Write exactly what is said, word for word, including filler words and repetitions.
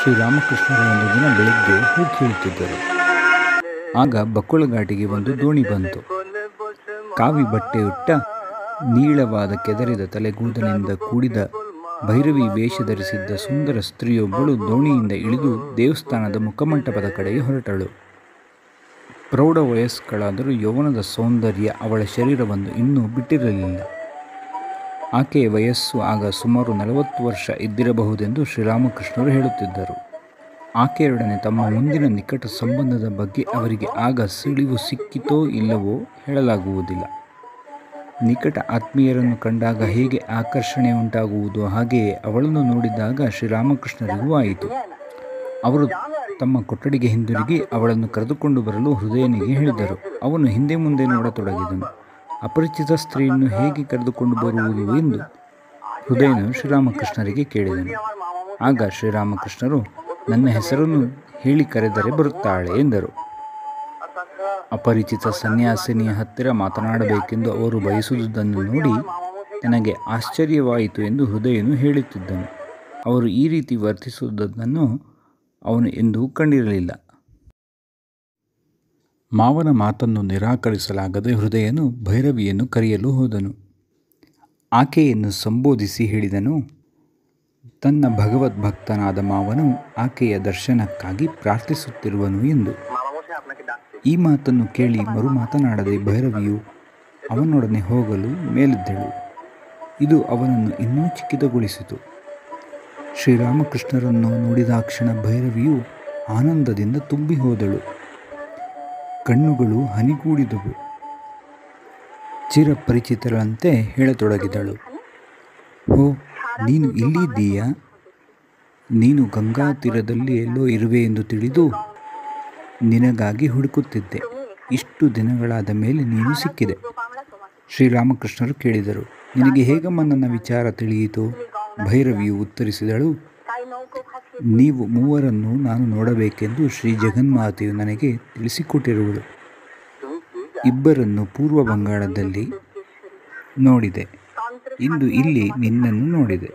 ಶ್ರೀರಾಮಕೃಷ್ಣರು ಒಂದು ದಿನ ಬೆಳಿಗ್ಗೆ ಹೂ ಕೀಳುತ್ತಿದ್ದರು. ಆಗ ಬಕ್ಕುಳಘಾಟಿಗೆ ಒಂದು ದೋಣಿ ಬಂತು. ಕಾವಿ ಬಟ್ಟೆಯುಟ್ಟ ನೀಳವಾದ ಕೆದರಿದ ತಲೆಗೂದಲಿನಿಂದ ಕೂಡಿದ ಭೈರವಿ ವೇಷ ಧರಿಸಿದ್ದ ಸುಂದರ ಸ್ತ್ರೀಯೊಬ್ಬಳು ದೋಣಿಯಿಂದ ಇಳಿದು ದೇವಸ್ಥಾನದ ಮುಖಮಂಟಪದ ಕಡೆಗೆ ಹೊರಟಳು. ಪ್ರೌಢ ವಯಸ್ಕಳಾದರೂ ಯೌವನದ ಸೌಂದರ್ಯ ಅವಳ ಶರೀರವನ್ನು ಇನ್ನೂ ಬಿಟ್ಟಿರಲಿಲ್ಲ. ಆಕೆಯ ವಯಸ್ಸು ಆಗ ಸುಮಾರು ನಲವತ್ತು ವರ್ಷ ಇದ್ದಿರಬಹುದೆಂದು ಶ್ರೀರಾಮಕೃಷ್ಣರು ಹೇಳುತ್ತಿದ್ದರು. ಆಕೆಯೊಡನೆ ತಮ್ಮ ಮುಂದಿನ ನಿಕಟ ಸಂಬಂಧದ ಬಗ್ಗೆ ಅವರಿಗೆ ಆಗ ಸುಳಿವು ಸಿಕ್ಕಿತೋ ಇಲ್ಲವೋ ಹೇಳಲಾಗುವುದಿಲ್ಲ. ನಿಕಟ ಆತ್ಮೀಯರನ್ನು ಕಂಡಾಗ ಹೇಗೆ ಆಕರ್ಷಣೆ ಉಂಟಾಗುವುದೋ ಹಾಗೆಯೇ ಅವಳನ್ನು ನೋಡಿದಾಗ ಶ್ರೀರಾಮಕೃಷ್ಣರಿಗೂ ಆಯಿತು. ಅವರು ತಮ್ಮ ಕೊಠಡಿಗೆ ಹಿಂದಿರುಗಿ ಅವಳನ್ನು ಕರೆದುಕೊಂಡು ಬರಲು ಹೃದಯನಿಗೆ ಹೇಳಿದರು. ಅವನು ಹಿಂದೆ ಮುಂದೆ ನೋಡತೊಡಗಿದನು. ಅಪರಿಚಿತ ಸ್ತ್ರೀಯನ್ನು ಹೇಗೆ ಕರೆದುಕೊಂಡು ಬರುವುದು ಎಂದು ಹೃದಯನು ಶ್ರೀರಾಮಕೃಷ್ಣರಿಗೆ ಕೇಳಿದನು. ಆಗ ಶ್ರೀರಾಮಕೃಷ್ಣರು, ನನ್ನ ಹೆಸರನ್ನು ಹೇಳಿ ಕರೆದರೆ ಬರುತ್ತಾಳೆ ಎಂದರು. ಅಪರಿಚಿತ ಸನ್ಯಾಸಿನಿಯ ಹತ್ತಿರ ಮಾತನಾಡಬೇಕೆಂದು ಅವರು ಬಯಸುವುದನ್ನು ನೋಡಿ ನನಗೆ ಆಶ್ಚರ್ಯವಾಯಿತು ಎಂದು ಹೃದಯನು ಹೇಳುತ್ತಿದ್ದನು. ಅವರು ಈ ರೀತಿ ವರ್ತಿಸುವುದನ್ನು ಅವನು ಎಂದೂ ಕಂಡಿರಲಿಲ್ಲ. ಮಾವನ ಮಾತನ್ನು ನಿರಾಕರಿಸಲಾಗದೆ ಹೃದಯನು ಭೈರವಿಯನ್ನು ಕರೆಯಲು ಹೋದನು. ಆಕೆಯನ್ನು ಸಂಬೋಧಿಸಿ ಹೇಳಿದನು, ತನ್ನ ಭಗವದ್ಭಕ್ತನಾದ ಮಾವನು ಆಕೆಯ ದರ್ಶನಕ್ಕಾಗಿ ಪ್ರಾರ್ಥಿಸುತ್ತಿರುವನು ಎಂದು. ಈ ಮಾತನ್ನು ಕೇಳಿ ಮರು ಮಾತನಾಡದೆ ಭೈರವಿಯು ಅವನೊಡನೆ ಹೋಗಲು ಮೇಲೆದ್ದಳು. ಇದು ಅವನನ್ನು ಇನ್ನೂ ಚಕಿತಗೊಳಿಸಿತು. ಶ್ರೀರಾಮಕೃಷ್ಣರನ್ನು ನೋಡಿದಾಕ್ಷಣ ಭೈರವಿಯು ಆನಂದದಿಂದ ತುಂಬಿ ಹೋದಳು. ಕಣ್ಣುಗಳು ಹನಿಗೂಡಿದವು. ಚಿರಪರಿಚಿತರಂತೆ ಹೇಳತೊಡಗಿದಳು, ಹೋ, ನೀನು ಇಲ್ಲಿದ್ದೀಯಾ? ನೀನು ಗಂಗಾ ತೀರದಲ್ಲಿ ಎಲ್ಲೋ ಇರುವೆ ಎಂದು ತಿಳಿದು ನಿನಗಾಗಿ ಹುಡುಕುತ್ತಿದ್ದೆ. ಇಷ್ಟು ದಿನಗಳಾದ ಮೇಲೆ ನೀನು ಸಿಕ್ಕಿದೆ. ಶ್ರೀರಾಮಕೃಷ್ಣರು ಕೇಳಿದರು, ನಿನಗೆ ಹೇಗಮ್ಮ ನನ್ನ ವಿಚಾರ ತಿಳಿಯಿತು? ಭೈರವಿಯು ಉತ್ತರಿಸಿದಳು, ನೀವು ಮೂವರನ್ನು ನಾನು ನೋಡಬೇಕೆಂದು ಶ್ರೀ ಜಗನ್ಮಾತೆಯು ನನಗೆ ತಿಳಿಸಿಕೊಟ್ಟಿರುವಳು. ಇಬ್ಬರನ್ನು ಪೂರ್ವ ಬಂಗಾಳದಲ್ಲಿ ನೋಡಿದೆ. ಇಂದು ಇಲ್ಲಿ ನಿನ್ನನ್ನು ನೋಡಿದೆ.